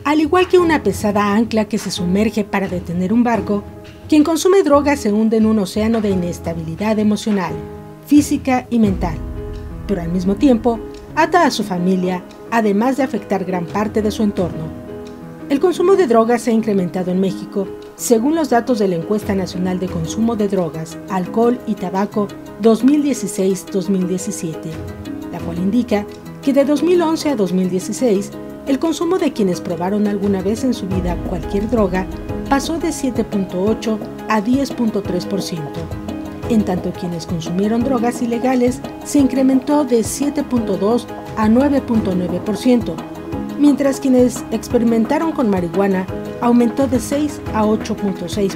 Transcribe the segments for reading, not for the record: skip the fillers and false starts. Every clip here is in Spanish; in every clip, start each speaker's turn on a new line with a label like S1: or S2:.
S1: Al igual que una pesada ancla que se sumerge para detener un barco, quien consume drogas se hunde en un océano de inestabilidad emocional, física y mental, pero al mismo tiempo ata a su familia, además de afectar gran parte de su entorno. El consumo de drogas se ha incrementado en México, según los datos de la Encuesta Nacional de Consumo de Drogas, Alcohol y Tabaco 2016-2017, la cual indica que de 2011 a 2016, el consumo de quienes probaron alguna vez en su vida cualquier droga pasó de 7.8 a 10.3%, en tanto quienes consumieron drogas ilegales se incrementó de 7.2 a 9.9%, mientras quienes experimentaron con marihuana aumentó de 6 a 8.6%.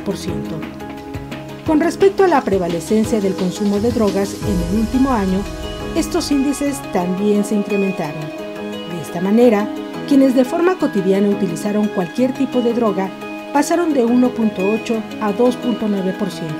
S1: Con respecto a la prevalecencia del consumo de drogas en el último año, estos índices también se incrementaron. De esta manera, quienes de forma cotidiana utilizaron cualquier tipo de droga pasaron de 1.8 a 2.9%.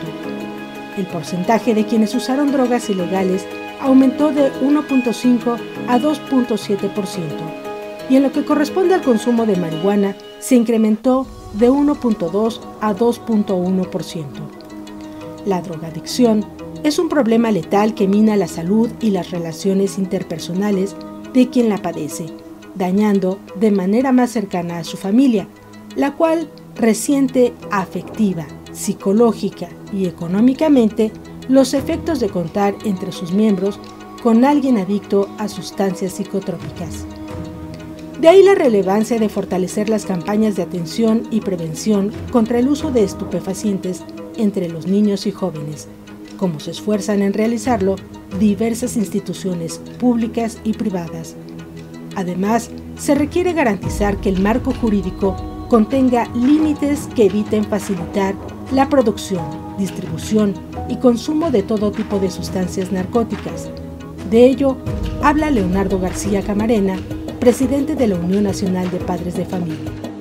S1: El porcentaje de quienes usaron drogas ilegales aumentó de 1.5 a 2.7%, y en lo que corresponde al consumo de marihuana se incrementó de 1.2 a 2.1%. La drogadicción es un problema letal que mina la salud y las relaciones interpersonales de quien la padece, dañando de manera más cercana a su familia, la cual resiente afectiva, psicológica y económicamente los efectos de contar entre sus miembros con alguien adicto a sustancias psicotrópicas. De ahí la relevancia de fortalecer las campañas de atención y prevención contra el uso de estupefacientes entre los niños y jóvenes, como se esfuerzan en realizarlo diversas instituciones públicas y privadas. Además, se requiere garantizar que el marco jurídico contenga límites que eviten facilitar la producción, distribución y consumo de todo tipo de sustancias narcóticas. De ello habla Leonardo García Camarena, presidente de la Unión Nacional de Padres de Familia.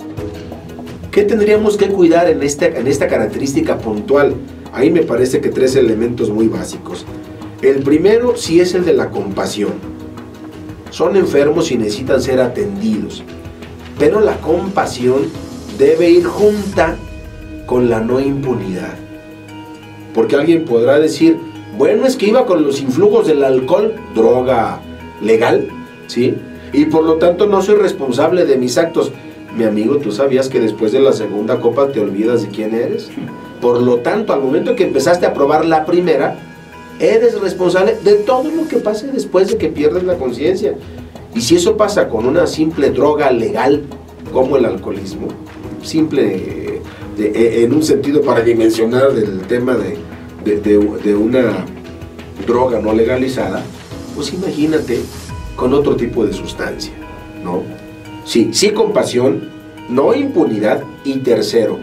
S2: ¿Qué tendríamos que cuidar en esta característica puntual? Ahí me parece que 3 elementos muy básicos. El primero sí es el de la compasión. Son enfermos y necesitan ser atendidos, pero la compasión debe ir junta con la no impunidad. Porque alguien podrá decir, bueno, es que iba con los influjos del alcohol, droga legal, ¿sí? Y por lo tanto no soy responsable de mis actos. Mi amigo, ¿tú sabías que después de la segunda copa te olvidas de quién eres? Por lo tanto, al momento que empezaste a probar la primera, eres responsable de todo lo que pase después de que pierdes la conciencia. Y si eso pasa con una simple droga legal como el alcoholismo, simple en un sentido para dimensionar del tema de una droga no legalizada, pues imagínate con otro tipo de sustancia, ¿no? Sí compasión, no impunidad. Y tercero,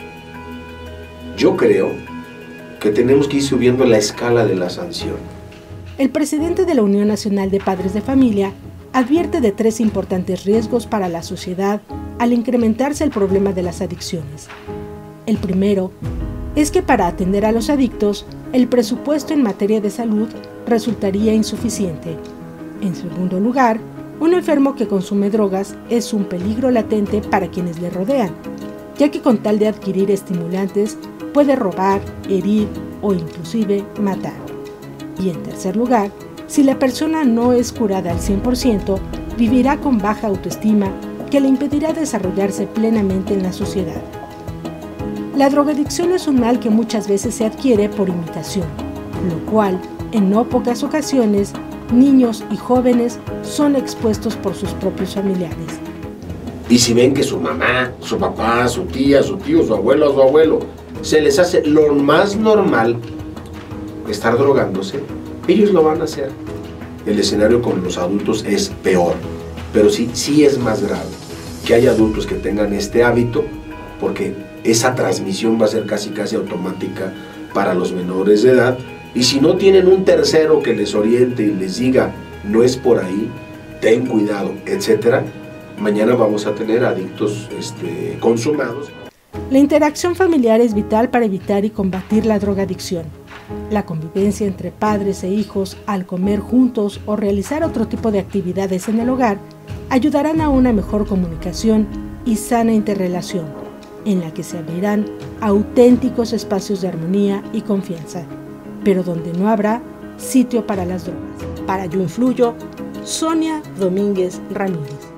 S2: yo creo que tenemos que ir subiendo la escala de la sanción.
S1: El presidente de la Unión Nacional de Padres de Familia advierte de 3 importantes riesgos para la sociedad al incrementarse el problema de las adicciones. El primero es que para atender a los adictos, el presupuesto en materia de salud resultaría insuficiente. En segundo lugar, un enfermo que consume drogas es un peligro latente para quienes le rodean, ya que con tal de adquirir estimulantes puede robar, herir o inclusive matar. Y en tercer lugar, si la persona no es curada al 100%, vivirá con baja autoestima que le impedirá desarrollarse plenamente en la sociedad. La drogadicción es un mal que muchas veces se adquiere por imitación, lo cual, en no pocas ocasiones, niños y jóvenes son expuestos por sus propios familiares.
S2: Y si ven que su mamá, su papá, su tía, su tío, su abuelo, se les hace lo más normal estar drogándose, ellos lo van a hacer. El escenario con los adultos es peor, pero sí es más grave que haya adultos que tengan este hábito, porque esa transmisión va a ser casi automática para los menores de edad. Y si no tienen un tercero que les oriente y les diga, no es por ahí, ten cuidado, etc., mañana vamos a tener adictos consumados.
S1: La interacción familiar es vital para evitar y combatir la drogadicción. La convivencia entre padres e hijos al comer juntos o realizar otro tipo de actividades en el hogar ayudarán a una mejor comunicación y sana interrelación, en la que se abrirán auténticos espacios de armonía y confianza, pero donde no habrá sitio para las drogas. Para Yo Influyo, Sonia Domínguez Ramírez.